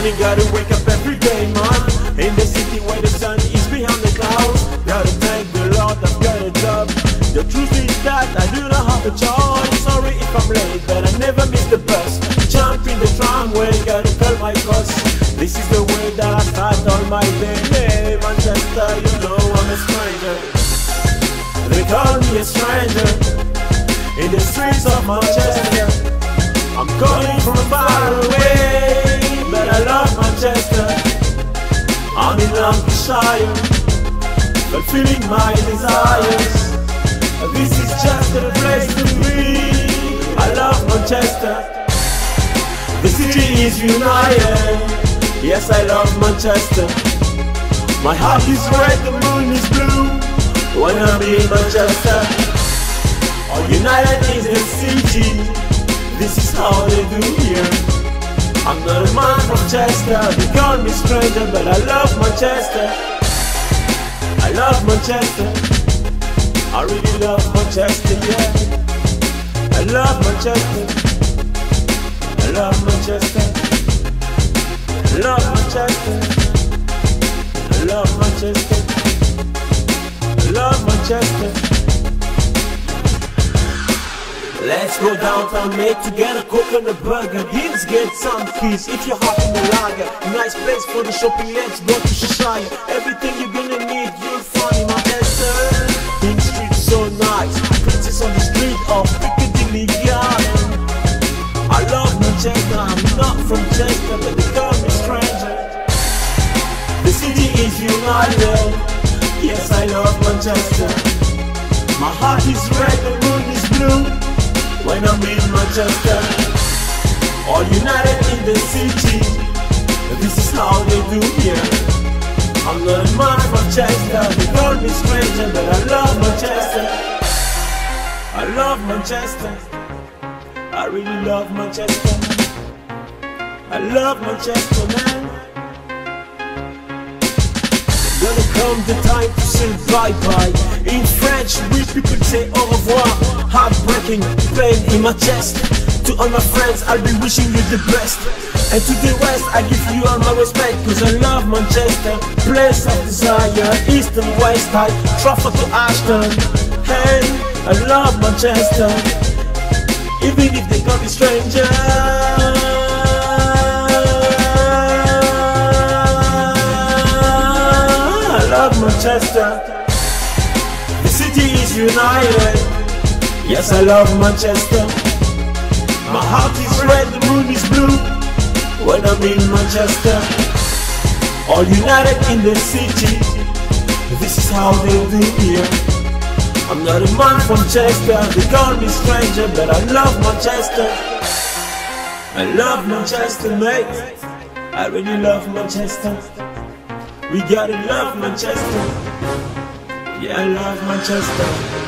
morning, gotta wake up every day, man. In the city where the sun is behind the clouds, gotta thank the Lord I've got a job. The truth is that I do not have a choice. Sorry if I'm late, but I never miss the bus. Jump in the tramway, gotta call my cost. This is the way that I start all my day. Hey, Manchester, you know I'm a stranger. They call me a stranger in the streets of Manchester. I'm calling from far away, but I love Manchester. I'm in Lancashire, fulfilling my desires. This is just a place to be. I love Manchester. The city is united. Yes, I love Manchester. My heart is red, the moon is blue when I'm in Manchester. All united is the city. This is how they do here. I'm not a man from Chester. They call me stranger, but I love Manchester. I love Manchester. I really love Manchester, yeah. I love Manchester. I love Manchester. I love Manchester. I love Manchester. I love Manchester. Let's go downtown, mate, to get a coconut burger. Let's get some keys if you're hot in the lager. Nice place for the shopping, let's go to Cheshire. Everything you're gonna need, you'll find in Manchester. King Street so nice, princess on the street of Piccadilly Garden. I love Manchester, I'm not from Chester, but they call me stranger. The city is united. Yes, I love Manchester. My heart is red, the moon is blue when I'm in Manchester. All united in the city. This is how they do here. I'm not a man from Chester. They call me stranger, but I love Manchester. I love Manchester. I really love Manchester. I love Manchester, man. Gonna come the time to say bye-bye. In French, we people say au revoir. Heartbreaking pain in my chest. To all my friends, I'll be wishing you the best. And to the rest, I give you all my respect, cause I love Manchester. Place of desire, east and west, high Trafford to Ashton. Hey, I love Manchester, even if they call me stranger. I love Manchester. The city is united. Yes, I love Manchester. My heart is red, the moon is blue when I'm in Manchester. All united in the city. This is how they do here. I'm not a man from Chester. They call me stranger, but I love Manchester. I love Manchester, mate. I really love Manchester. We gotta love Manchester. Yeah, I love Manchester.